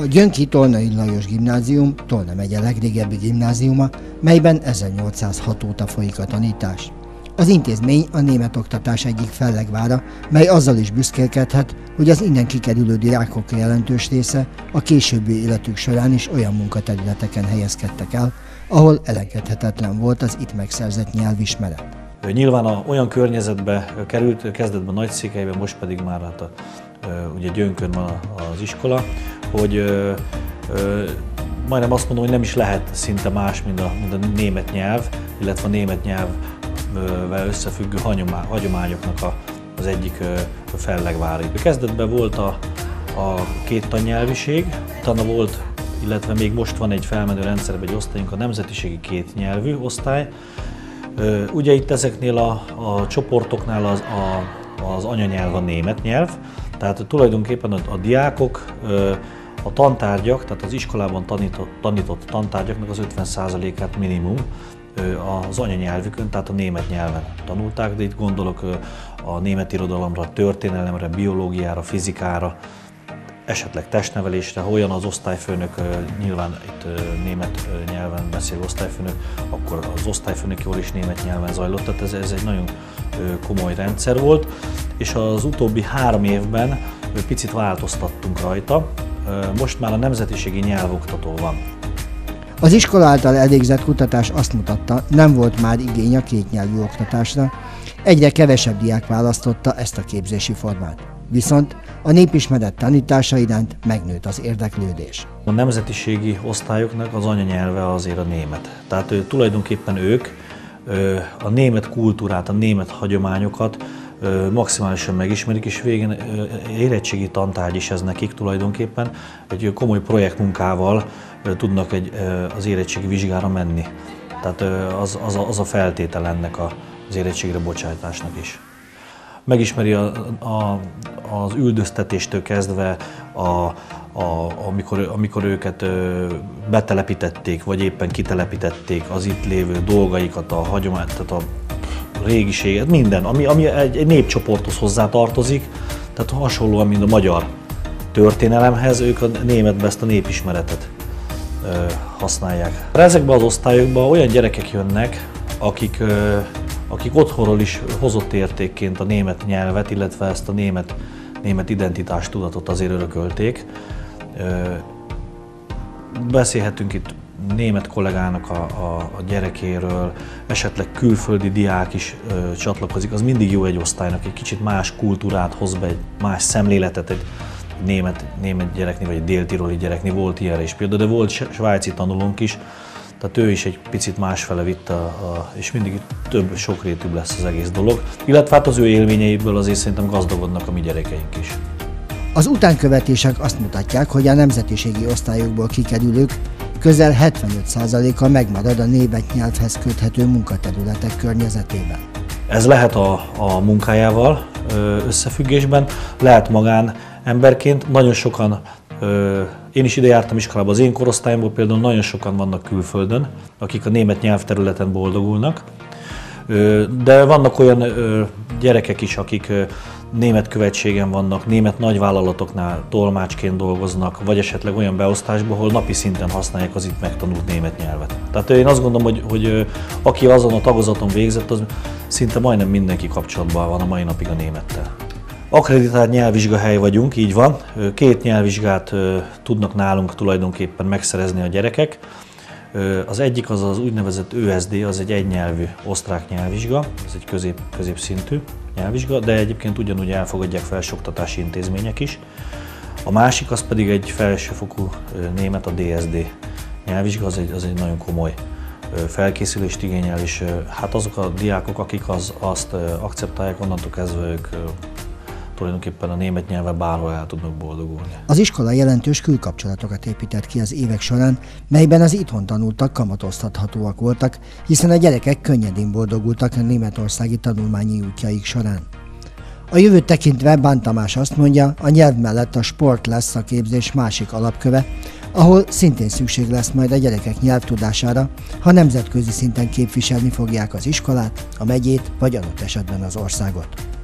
Gyönki Tolnai Lajos Gimnázium Tolna megye legrégebbi gimnáziuma, melyben 1806 óta folyik a tanítás. Az intézmény a német oktatás egyik fellegvára, mely azzal is büszkélkedhet, hogy az innen kikerülő diákok jelentős része a későbbi életük során is olyan munkaterületeken helyezkedtek el, ahol elengedhetetlen volt az itt megszerzett nyelvismeret. Nyilván olyan környezetbe került, kezdetben Nagyszékelyben, most pedig már ugye Gyönkön van az iskola, hogy majdnem azt mondom, hogy nem is lehet szinte más, mint a német nyelv, illetve a német nyelvvel összefüggő hagyományoknak az egyik fellegvára. Kezdetben volt a két tannyelviség, utána volt, illetve még most van egy felmenő rendszerben egy osztályunk, a nemzetiségi kétnyelvű osztály. Ugye itt ezeknél a csoportoknál az anyanyelv a német nyelv, tehát tulajdonképpen a diákok, a tantárgyak, tehát az iskolában tanított tantárgyaknak az 50%-át minimum az anyanyelvükön, tehát a német nyelven tanulták, de itt gondolok a német irodalomra, történelemre, biológiára, fizikára, esetleg testnevelésre, ha olyan az osztályfőnök, nyilván itt német nyelven beszél osztályfőnök, akkor az osztályfőnök jól is német nyelven zajlott, tehát ez egy nagyon komoly rendszer volt, és az utóbbi 3 évben picit változtattunk rajta, most már a nemzetiségi nyelvoktató van. Az iskola által elvégzett kutatás azt mutatta, nem volt már igény a kétnyelvű oktatásra, egyre kevesebb diák választotta ezt a képzési formát. Viszont a népismeret tanítása iránt megnőtt az érdeklődés. A nemzetiségi osztályoknak az anyanyelve azért a német. Tehát tulajdonképpen ők a német kultúrát, a német hagyományokat maximálisan megismerik, és végén érettségi tantárgy is ez nekik tulajdonképpen. Egy komoly projektmunkával tudnak az érettségi vizsgára menni. Tehát az a feltétel ennek az érettségre bocsátásnak is. Megismeri az üldöztetéstől kezdve, amikor őket betelepítették, vagy éppen kitelepítették, az itt lévő dolgaikat, a hagyományt, tehát a régiséget, minden, ami egy népcsoporthoz hozzá tartozik, tehát hasonlóan, mint a magyar történelemhez, ők a németben ezt a népismeretet használják. Ezekben az osztályokban olyan gyerekek jönnek, akik otthonról is hozott értékként a német nyelvet, illetve ezt a német identitástudatot azért örökölték. Beszélhetünk itt német kollégának a gyerekéről, esetleg külföldi diák is csatlakozik, az mindig jó egy osztálynak, egy kicsit más kultúrát hoz be, egy más szemléletet egy német gyereknél, vagy egy déltiroli gyereknél, volt ilyenre is példa, de volt svájci tanulónk is, tehát ő is egy picit másfele vitte, és mindig sokrétűbb lesz az egész dolog. Illetve hát az ő élményeiből azért szerintem gazdagodnak a mi gyerekeink is. Az utánkövetések azt mutatják, hogy a nemzetiségi osztályokból kikerülők közel 75%-a megmarad a német nyelvhez köthető munkaterületek környezetében. Ez lehet a munkájával összefüggésben, lehet magán emberként, nagyon sokan, én is ide jártam iskolába, az én korosztályomból például nagyon sokan vannak külföldön, akik a német nyelvterületen boldogulnak, de vannak olyan gyerekek is, akik német követségen vannak, német nagyvállalatoknál tolmácsként dolgoznak, vagy esetleg olyan beosztásban, ahol napi szinten használják az itt megtanult német nyelvet. Tehát én azt gondolom, hogy aki azon a tagozaton végzett, az szinte majdnem mindenki kapcsolatban van a mai napig a némettel. Akkreditált nyelvvizsgahely vagyunk, így van. 2 nyelvvizsgát tudnak nálunk tulajdonképpen megszerezni a gyerekek. Az egyik az úgynevezett ÖSD, az egy egynyelvű osztrák nyelvvizsga, ez egy középszintű nyelvvizsga, de egyébként ugyanúgy elfogadják felsőoktatási intézmények is. A másik az pedig egy felsőfokú német, a DSD nyelvvizsga, az egy nagyon komoly felkészülést igényel, és hát azok a diákok, akik azt akceptálják, onnantól kezdve ők tulajdonképpen a német nyelven bárhol el tudnak boldogulni. Az iskola jelentős külkapcsolatokat épített ki az évek során, melyben az itthon tanultak kamatoztathatóak voltak, hiszen a gyerekek könnyedén boldogultak a németországi tanulmányi útjaik során. A jövőt tekintve Bán Tamás azt mondja, a nyelv mellett a sport lesz a képzés másik alapköve, ahol szintén szükség lesz majd a gyerekek nyelvtudására, ha nemzetközi szinten képviselni fogják az iskolát, a megyét vagy adott esetben az országot.